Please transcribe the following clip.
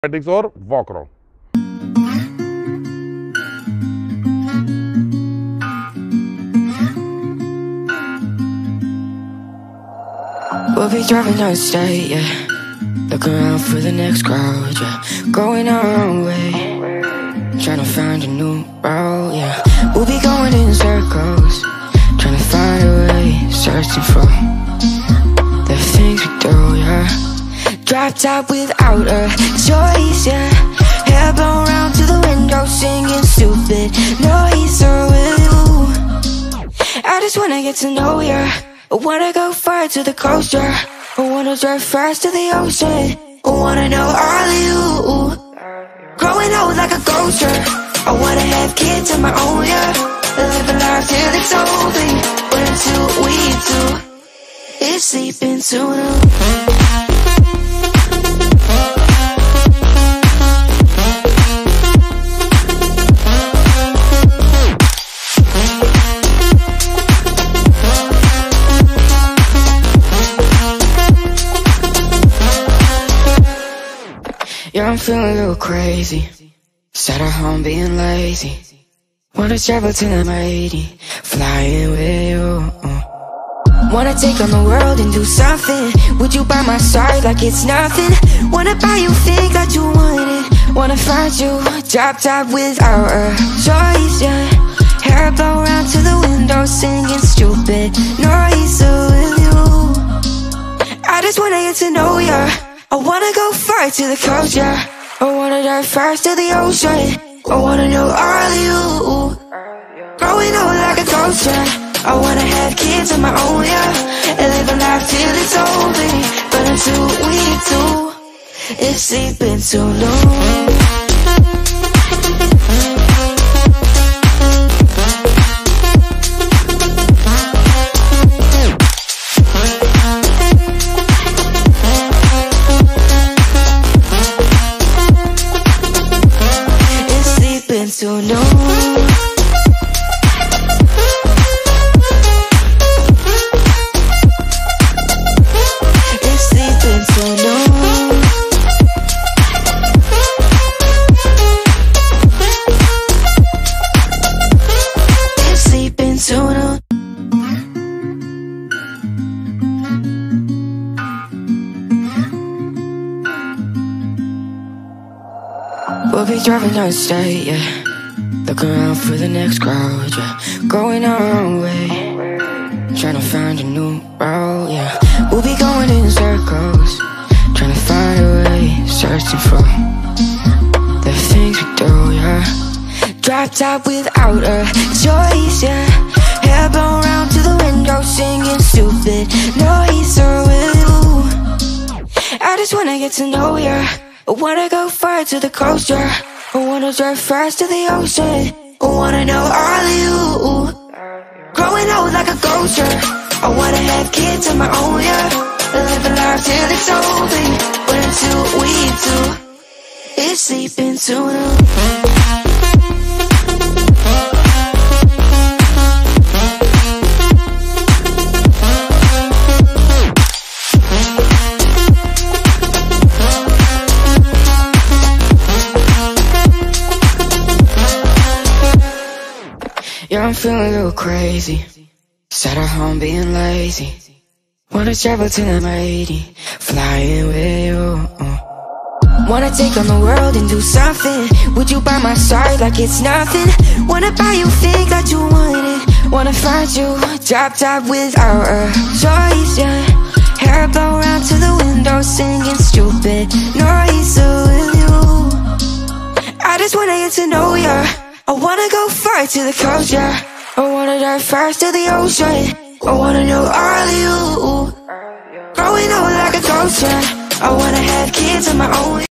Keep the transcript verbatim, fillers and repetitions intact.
acrobatics or walk around. We'll be driving down the state, yeah. Look around for the next crowd, yeah. Going our own way, trying to find a new route, yeah. We'll be going in circles, trying to find a way, searching for the things we do, yeah. Drop top without a choice, yeah. Hair blown round to the window, singing stupid noise. Or will you? I just wanna get to know ya. I wanna go far to the coast, yeah. I wanna drive fast to the ocean. I wanna know all of you. Growing old like a ghost, yeah. I wanna have kids of my own, yeah. Live a life till it's over. But until we do, it's sleeping soon. Yeah, I'm feeling a little crazy. Sat at home being lazy. Wanna travel till I'm eighty, flying with you. Wanna take on the world and do something. Would you by my side like it's nothing? Wanna buy you things that you wanted. Wanna find you, drop top without a choice, yeah. Hair blow round to the window, singing stupid noise. So will you? I just wanna get to know ya. I wanna go far to the coast, yeah. I wanna dive fast to the ocean. I wanna know all of you. Growing old like a ghost, yeah. I wanna have kids of my own, yeah. And live a life till it's over. But until we do, it's sleeping too long. So no, it's sleeping so no. It's sleeping so no. We'll be driving down the state, yeah. Look around for the next crowd, yeah. Going our own way, trying to find a new route, yeah. We'll be going in circles, trying to find a way, searching for the things we do, yeah. Drop top without a choice, yeah. Hair blown round to the window, singing stupid noise. Or will you? I just wanna get to know ya. I wanna go far to the coast, yeah. I wanna drive fast to the ocean. I wanna know all of you. Growing old like a ghost, yeah. I wanna have kids of my own, yeah. Live a life till it's over. But until we do, it's sleeping soon. Yeah, I'm feeling a little crazy. Sat at home being lazy. Wanna travel till I'm eighty, flying with you. Wanna take on the world and do something. Would you by my side like it's nothing? Wanna buy you things that you wanted. Wanna find you, drop top without a choice, yeah. Hair blow round to the window, singing stupid noise. So will you? I just wanna get to know ya. I wanna go far to the coast, yeah. I wanna dive fast to the ocean. I wanna know all of you. Growing old like a ghost, yeah. I wanna have kids of my own.